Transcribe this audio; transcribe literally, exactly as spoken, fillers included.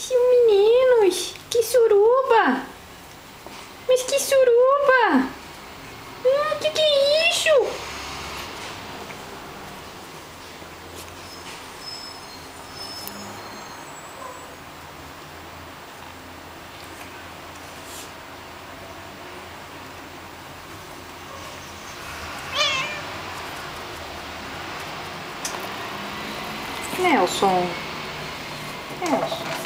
Seu meninos, que suruba! Mas que suruba! Hum, que que é isso? Nelson. Nelson.